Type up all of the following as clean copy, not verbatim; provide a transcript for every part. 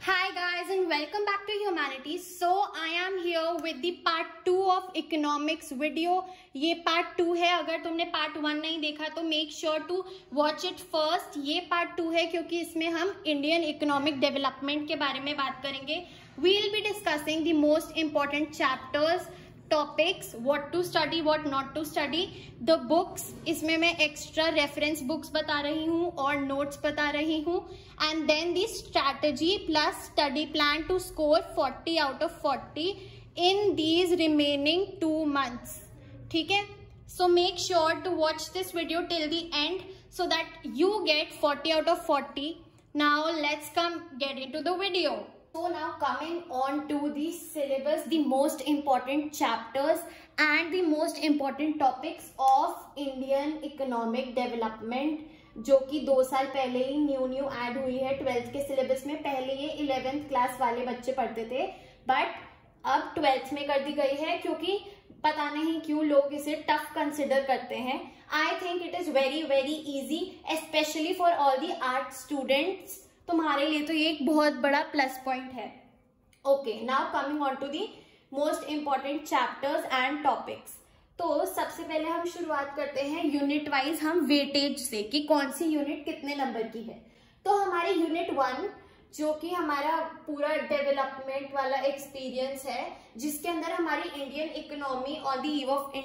Hi guys and welcome back to Humanities. So I am here with the part 2 of economics video. ये part 2 है. अगर तुमने part 1 नहीं देखा तो make sure to watch it first. ये part 2 है क्योंकि इसमें हम Indian economic development के बारे में बात करेंगे. We'll be discussing the most important chapters, topics, what to study, what not to study, the books. इसमें मैं extra reference books बता रही हूँ और notes बता रही हूँ, and then the strategy plus study plan to score 40 out of 40 in these remaining 2 months. ठीक है? So make sure to watch this video till the end so that you get 40 out of 40. Now let's get into the video. So now coming on to the syllabus, the most important chapters and the most important topics of Indian economic development, जो कि 2 साल पहले ही new add हुई है 12th के syllabus में. पहले ये 11th क्लास वाले बच्चे पढ़ते थे बट अब 12th में कर दी गई है क्योंकि पता नहीं क्यों लोग इसे टफ कंसिडर करते हैं. I think it is very easy specially for all the art students. तुम्हारे लिए तो ये एक बहुत बड़ा प्लस पॉइंट है. Okay, now coming on to the most important chapters and topics. तो सबसे पहले हम शुरुआत करते हैं यूनिट वाइज हम वेटेज से कि कौन सी यूनिट कितने नंबर की है. तो हमारी यूनिट 1 जो कि हमारा पूरा डेवलपमेंट वाला एक्सपीरियंस है, जिसके अंदर हमारी Indian economy on the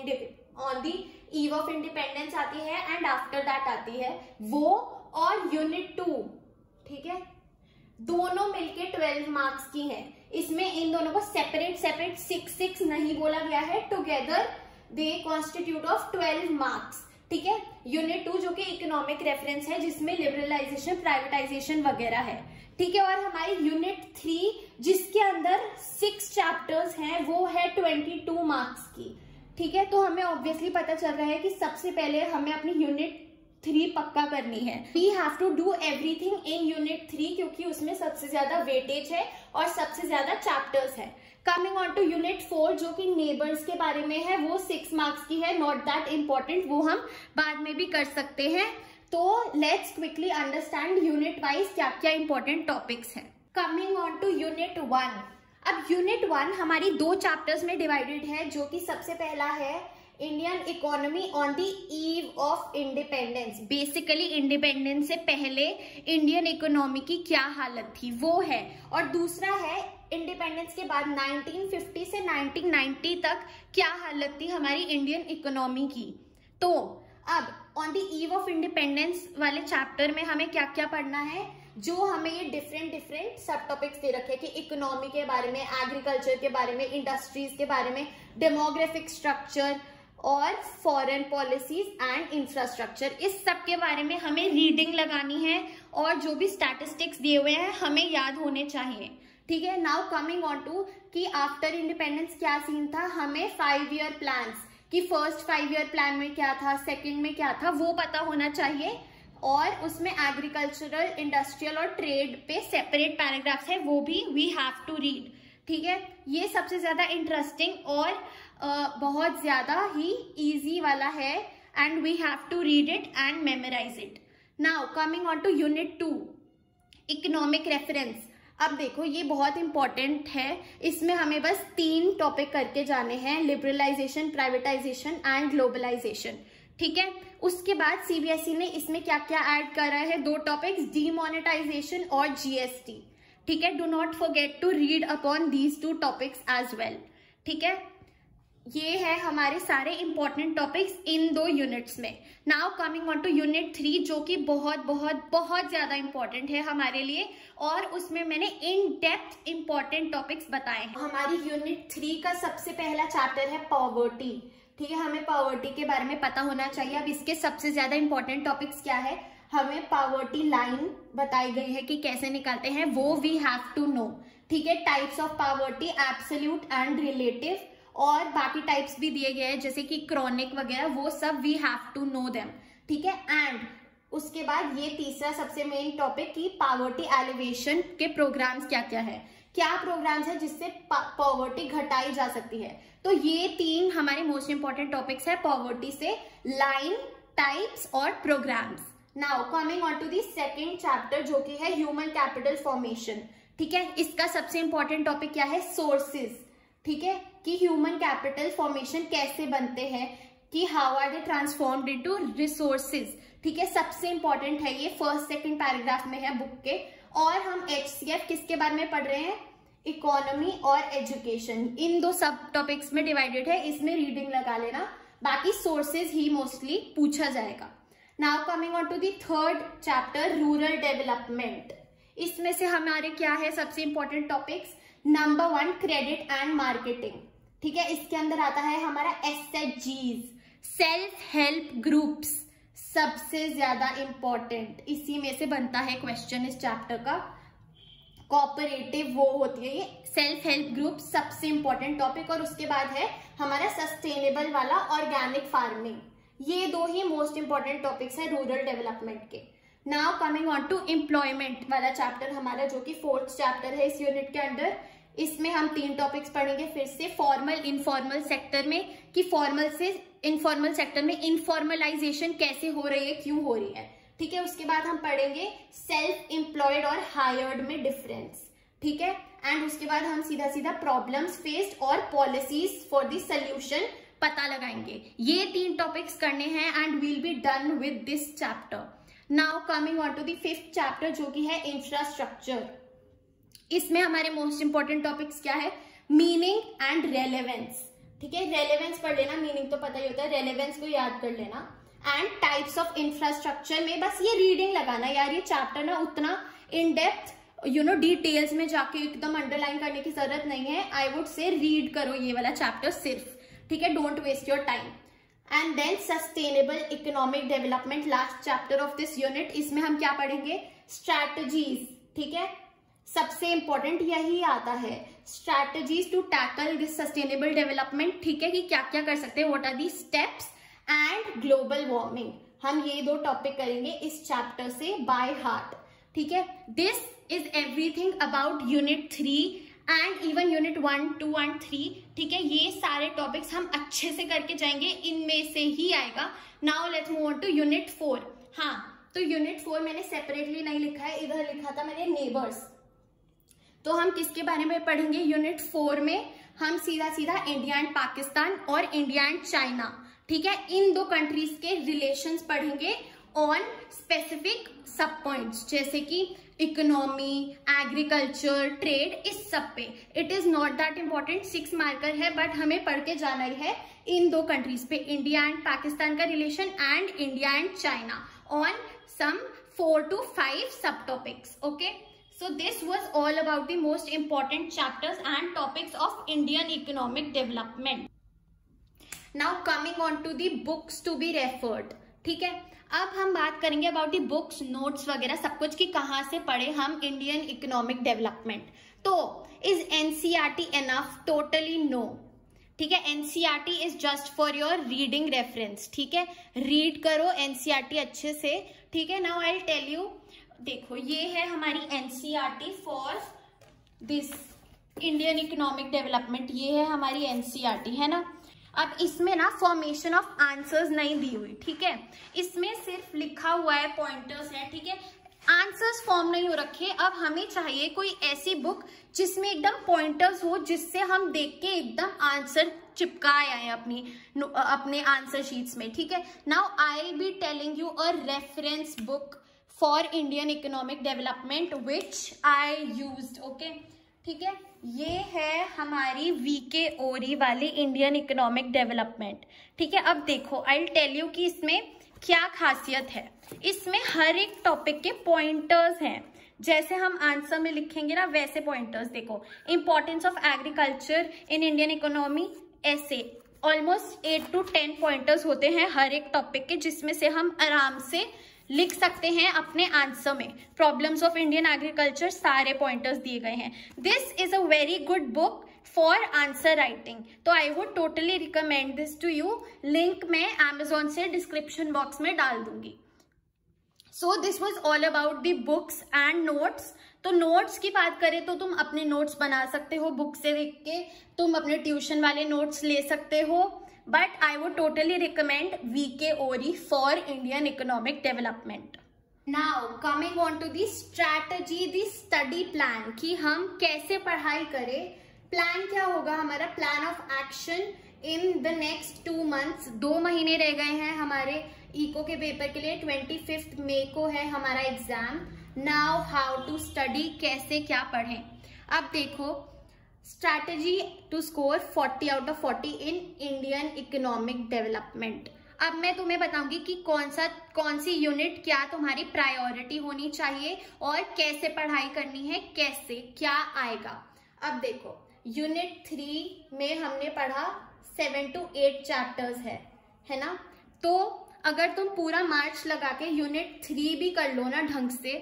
eve of independence आती है एंड आफ्टर दैट आती है वो, और यूनिट 2, ठीक है, दोनों मिलके 12 मार्क्स की हैं. इसमें इन दोनों को सेपरेट 6 नहीं बोला गया है, together they constitute of 12 marks. ठीक है. यूनिट 2 जो कि इकोनॉमिक रेफरेंस है जिसमें लिबरलाइजेशन, प्राइवेटाइजेशन वगैरह है. ठीक है. और हमारी यूनिट 3 जिसके अंदर 6 चैप्टर्स हैं वो है 22 मार्क्स की. ठीक है. तो हमें ऑब्वियसली पता चल रहा है कि सबसे पहले हमें अपनी यूनिट 3 पक्का करनी है. We have to do everything in unit 3 क्योंकि उसमें सबसे ज्यादा वेटेज है और सबसे ज्यादा चैप्टर्स है. कमिंग ऑन टू यूनिट 4 जो कि नेबर्स के बारे में है, वो 6 मार्क्स की है, नॉट दैट इम्पोर्टेंट, वो हम बाद में भी कर सकते हैं. तो let's quickly understand unit wise क्या क्या इंपॉर्टेंट टॉपिक्स हैं. Coming on to unit 1. अब यूनिट 1 हमारी 2 चैप्टर्स में डिवाइडेड है, जो कि सबसे पहला है Indian economy on the eve of independence. Basically independence से पहले इंडियन इकोनॉमी की क्या हालत थी वो है. और दूसरा है इंडिपेंडेंस के बाद 1950 से 1990 तक क्या हालत थी हमारी इंडियन इकोनॉमी की. तो अब on the eve of independence वाले चैप्टर में हमें क्या क्या पढ़ना है, जो हमें ये डिफरेंट सब टॉपिक्स दे रखे कि इकोनॉमी के बारे में, एग्रीकल्चर के बारे में, इंडस्ट्रीज के बारे में, डेमोग्राफिक स्ट्रक्चर और फॉरेन पॉलिसीज एंड इंफ्रास्ट्रक्चर. इस सब के बारे में हमें रीडिंग लगानी है और जो भी स्टैटिस्टिक्स दिए हुए हैं हमें याद होने चाहिए. ठीक है. नाउ कमिंग ऑन टू कि आफ्टर इंडिपेंडेंस क्या सीन था, हमें 5 ईयर प्लान्स कि फर्स्ट 5 ईयर प्लान में क्या था, सेकंड में क्या था, वो पता होना चाहिए. और उसमें एग्रीकल्चरल, इंडस्ट्रियल और ट्रेड पे सेपरेट पैराग्राफ्स है, वो भी वी हैव टू रीड. ठीक है. ये सबसे ज्यादा इंटरेस्टिंग और बहुत ज्यादा ही इजी वाला है and we have to read it and memorize it. Now coming on to unit 2 economic reference. अब देखो ये बहुत इंपॉर्टेंट है. इसमें हमें बस 3 टॉपिक करके जाने हैं, लिबरलाइजेशन, प्राइवेटाइजेशन एंड ग्लोबलाइजेशन. ठीक है. उसके बाद सीबीएसई ने इसमें क्या क्या ऐड करा है, 2 टॉपिक्स, डीमोनेटाइजेशन और जीएसटी. ठीक है. Do not forget to read upon these 2 topics as well. ठीक है. ये है हमारे सारे इंपॉर्टेंट टॉपिक्स इन 2 यूनिट्स में. Now coming on to unit 3 जो कि बहुत ज्यादा इंपॉर्टेंट है हमारे लिए, और उसमें मैंने इन डेप्थ इंपॉर्टेंट टॉपिक्स बताए हैं. हमारी यूनिट 3 का सबसे पहला चैप्टर है पॉवर्टी. ठीक है. हमें पॉवर्टी के बारे में पता होना चाहिए. अब इसके सबसे ज्यादा इंपॉर्टेंट टॉपिक्स क्या है, हमें पॉवर्टी लाइन बताई गई है कि कैसे निकालते हैं, वो वी हैव टू नो. ठीक है. Types of poverty, absolute and relative, और बाकी टाइप्स भी दिए गए हैं जैसे कि क्रॉनिक वगैरह, वो सब we have to know them. ठीक है. एंड उसके बाद ये तीसरा सबसे मेन टॉपिक की पॉवर्टी एलिवेशन के प्रोग्राम्स क्या क्या है, क्या प्रोग्राम्स है जिससे पॉवर्टी घटाई जा सकती है. तो ये 3 हमारे मोस्ट इंपॉर्टेंट टॉपिक्स है पॉवर्टी से, लाइन, टाइप्स और programmes. Now coming on to the second chapter जो कि है ह्यूमन कैपिटल फॉर्मेशन. ठीक है। इसका सबसे इंपॉर्टेंट टॉपिक क्या है, सोर्सेज, ठीक है, कि ह्यूमन कैपिटल फॉर्मेशन कैसे बनते हैं, कि how are they transformed into resources, ठीक है, सबसे इंपॉर्टेंट है ये, फर्स्ट सेकंड पैराग्राफ में है बुक के। और हम HCF किसके बारे में पढ़ रहे हैं, इकोनॉमी और एजुकेशन, इन दो सब टॉपिक्स में डिवाइडेड है, इसमें रीडिंग लगा लेना, बाकी सोर्सेज ही मोस्टली पूछा जाएगा। Now coming on to the third chapter, rural development. इसमें से हमारे क्या है सबसे important topics, number 1 credit and marketing, ठीक है। इसके अंदर आता है हमारा SHGs, सेल्फ हेल्प ग्रुप्स, सबसे ज्यादा इंपॉर्टेंट, इसी में से बनता है क्वेश्चन इस चैप्टर का। कोऑपरेटिव वो होती है ये सेल्फ हेल्प ग्रुप, सबसे इंपॉर्टेंट टॉपिक। और उसके बाद है हमारा सस्टेनेबल वाला ऑर्गेनिक फार्मिंग, ये दो ही मोस्ट इंपॉर्टेंट टॉपिक्स है रूरल डेवलपमेंट के। Now coming on to employment वाला चैप्टर हमारा, जो कि 4th चैप्टर है इस यूनिट के अंदर। इसमें हम 3 टॉपिक्स पढ़ेंगे फिर से, फॉर्मल इनफॉर्मल सेक्टर में, कि फॉर्मल से इनफॉर्मल सेक्टर में इनफॉर्मलाइजेशन कैसे हो रही है, क्यों हो रही है, ठीक है। उसके बाद हम पढ़ेंगे सेल्फ एम्प्लॉयड और हायर्ड में डिफरेंस, ठीक है। एंड उसके बाद हम सीधा सीधा प्रॉब्लम्स फेस्ड और पॉलिसीज फॉर द सोल्यूशन पता लगाएंगे। ये 3 टॉपिक्स करने हैं and will be done with this chapter. Now coming on to the 5th chapter, जो कि है इंफ्रास्ट्रक्चर। इसमें हमारे मोस्ट इंपॉर्टेंट टॉपिक्स क्या है, मीनिंग एंड रेलेवेंस, ठीक है। रेलेवेंस पढ़ लेना, मीनिंग तो पता ही होता है, रेलेवेंस को याद कर लेना। एंड टाइप्स ऑफ इंफ्रास्ट्रक्चर में बस ये रीडिंग लगाना यार, ये चैप्टर ना उतना इन डेप्थ डिटेल्स में जाके एकदम अंडरलाइन करने की जरूरत नहीं है। आई वुड से रीड करो ये वाला चैप्टर सिर्फ, ठीक है, don't waste your time. And then sustainable economic development, last chapter of this unit. इसमें हम क्या पढ़ेंगे, स्ट्रैटेजीज, ठीक है, सबसे इंपॉर्टेंट यही आता है, strategies to tackle this sustainable development, ठीक है, कि क्या क्या कर सकते हैं, what are the steps, and global warming. हम ये 2 टॉपिक करेंगे इस चैप्टर से बाय हार्ट, ठीक है। This is everything about unit 3 and even unit 1, 2 and 3, ठीक है। ये सारे टॉपिक्स हम अच्छे से करके जाएंगे, इनमें से ही आएगा। Now let's move on to unit 4। हाँ, तो यूनिट 4 मैंने सेपरेटली नहीं लिखा है, इधर लिखा था मैंने नेबर्स। तो हम किसके बारे में पढ़ेंगे यूनिट 4 में, हम सीधा सीधा इंडिया एंड पाकिस्तान और इंडिया एंड चाइना, ठीक है, इन 2 कंट्रीज के रिलेशंस पढ़ेंगे ऑन स्पेसिफिक सब पॉइंट्स, जैसे कि इकोनॉमी, एग्रीकल्चर, ट्रेड, इस सब पे। It is not that important, 6 marker है, बट हमें पढ़ के जाना ही है इन 2 कंट्रीज पे, इंडिया एंड पाकिस्तान का relation and India and China, on some 4 to 5 sub topics, okay. So this was all about the most important chapters and topics of Indian economic development. Now coming on to the books to be referred, ठीक है। अब हम बात करेंगे about the books, notes वगैरह सब कुछ, कि कहाँ से पढ़े हम इंडियन इकोनॉमिक डेवलपमेंट। तो is NCERT enough, totally no, ठीक है। NCERT is just for your reading reference, ठीक है, रीड करो NCERT अच्छे से, ठीक है। Now I will tell you, देखो ये है हमारी NCERT for this Indian economic development, ये है हमारी NCERT, है ना। अब इसमें ना फॉर्मेशन ऑफ आंसर्स नहीं दी हुई, ठीक है, इसमें सिर्फ लिखा हुआ है, पॉइंटर्स है, ठीक है, आंसर्स फॉर्म नहीं हो रखे। अब हमें चाहिए कोई ऐसी बुक जिसमें एकदम पॉइंटर्स हो, जिससे हम देख के एकदम आंसर चिपकाए आए अपने आंसर शीट्स में, ठीक है। Now I will be telling you a reference book for Indian economic development which I used, okay, ठीक है। ये है हमारी VK ओरी वाली इंडियन इकोनॉमिक डेवलपमेंट, ठीक है। अब देखो आई विल टेल यू कि इसमें क्या खासियत है, इसमें हर एक टॉपिक के पॉइंटर्स हैं, जैसे हम आंसर में लिखेंगे ना वैसे पॉइंटर्स। देखो, importance of agriculture in Indian economy, ऐसे ऑलमोस्ट 8 to 10 पॉइंटर्स होते हैं हर एक टॉपिक के, जिसमें से हम आराम से लिख सकते हैं अपने आंसर में। प्रॉब्लम्स ऑफ इंडियन एग्रीकल्चर, सारे पॉइंटर्स दिए गए हैं। This is a very good book for answer writing, तो I would totally recommend this to you. Link मैं Amazon से डिस्क्रिप्शन बॉक्स में डाल दूंगी। So this was all about the books and notes. तो नोट्स की बात करें तो तुम अपने नोट्स बना सकते हो बुक से देख के, तुम अपने ट्यूशन वाले नोट्स ले सकते हो, but I would totally recommend VK ओरी for Indian economic development. Now coming on to the strategy, the study plan, कि हम कैसे पढ़ाई करें। प्लान क्या होगा हमारा, plan of action in the next 2 months। 2 महीने रह गए हैं हमारे इको के पेपर के लिए। 25 मई को है हमारा एग्जाम। नाउ हाउ टू स्टडी, कैसे क्या पढ़ें। अब देखो, strategy to score 40 out of 40 in Indian economic development. अब मैं तुम्हें बताऊंगी कि कौन सी यूनिट क्या तुम्हारी प्रायोरिटी होनी चाहिए और कैसे पढ़ाई करनी है, कैसे क्या आएगा। अब देखो, यूनिट 3 में हमने पढ़ा 7 to 8 चैप्टर्स है ना। तो अगर तुम पूरा मार्च लगा के यूनिट 3 भी कर लो ना ढंग से,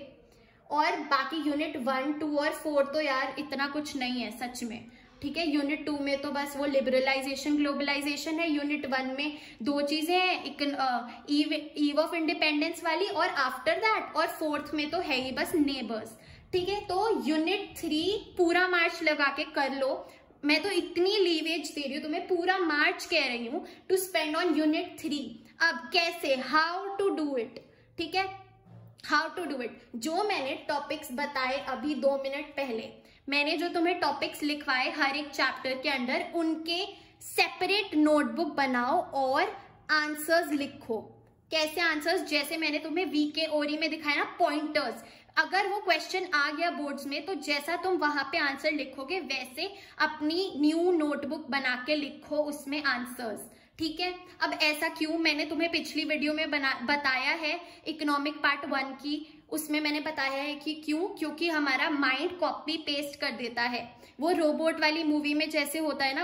और बाकी यूनिट 1, 2 और 4 तो यार इतना कुछ नहीं है सच में, ठीक है। यूनिट 2 में तो बस वो लिबरलाइजेशन ग्लोबलाइजेशन है। यूनिट 1 में 2 चीजें हैं, ईव ऑफ इंडिपेंडेंस वाली और आफ्टर दैट, और 4th में तो है ही बस नेबर्स, ठीक है। तो यूनिट 3 पूरा मार्च लगा के कर लो। मैं तो इतनी लीवेज दे रही हूँ तुम्हें, पूरा मार्च कह रही हूँ टू स्पेंड ऑन यूनिट 3। अब कैसे, हाउ टू डू इट, ठीक है, हाउ टू डू इट। जो मैंने टॉपिक्स बताए अभी 2 मिनट पहले, मैंने जो तुम्हें टॉपिक्स लिखवाए हर एक चैप्टर के अंडर, उनके सेपरेट नोटबुक बनाओ और आंसर्स लिखो। कैसे आंसर्स, जैसे मैंने तुम्हें वीके ओरी में दिखाया ना पॉइंटर्स। अगर वो क्वेश्चन आ गया बोर्ड्स में तो जैसा तुम वहां पे आंसर लिखोगे वैसे अपनी न्यू नोटबुक बना के लिखो उसमें आंसर्स, ठीक है। अब ऐसा क्यों, मैंने तुम्हें पिछली वीडियो में बताया है इकोनॉमिक पार्ट 1 की, उसमें मैंने बताया है कि क्यों, क्योंकि हमारा माइंड कॉपी पेस्ट कर देता है। वो रोबोट वाली मूवी में जैसे होता है ना,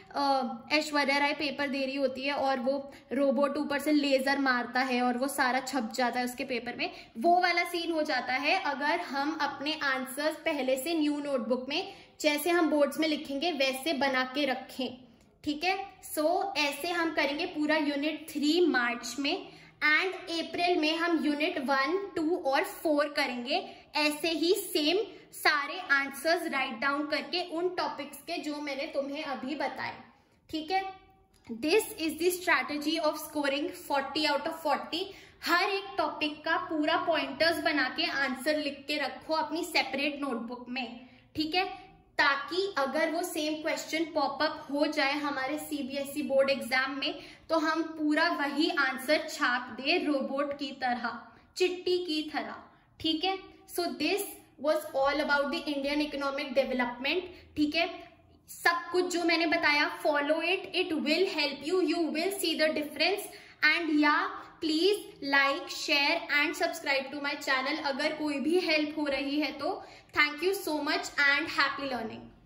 वो ऐश्वर्या राय पेपर दे रही होती है और वो रोबोट ऊपर से लेजर मारता है और वो सारा छप जाता है उसके पेपर में, वो वाला सीन हो जाता है अगर हम अपने आंसर्स पहले से न्यू नोटबुक में जैसे हम बोर्ड्स में लिखेंगे वैसे बना के रखें, ठीक है। सो ऐसे हम करेंगे पूरा यूनिट 3 मार्च में, एंड अप्रैल में हम यूनिट 1, 2 और 4 करेंगे। ऐसे ही सेम सारे आंसर्स राइट डाउन करके उन टॉपिक्स के जो मैंने तुम्हें अभी बताए, ठीक है। This is the strategy of scoring 40 out of 40। हर एक टॉपिक का पूरा पॉइंटर्स बना के आंसर लिख के रखो अपनी सेपरेट नोटबुक में, ठीक है, ताकि अगर वो सेम क्वेश्चन पॉपअप हो जाए हमारे सीबीएसई बोर्ड एग्जाम में तो हम पूरा वही आंसर छाप दे रोबोट की तरह, चिट्टी की तरह, ठीक है। So this was all about the Indian economic development, ठीक है। सब कुछ जो मैंने बताया follow it, it will help you, you will see the difference. And या please like, share and subscribe to my channel अगर कोई भी हेल्प हो रही है तो। Thank you so much and happy learning.